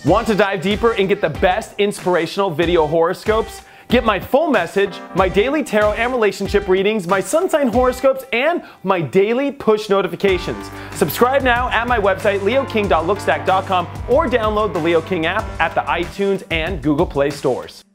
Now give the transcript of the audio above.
Want to dive deeper and get the best inspirational video horoscopes? Get my full message, my daily tarot and relationship readings, my sun sign horoscopes, and my daily push notifications. Subscribe now at my website, leoking.lookstack.com, or download the Leo King app at the iTunes and Google Play stores.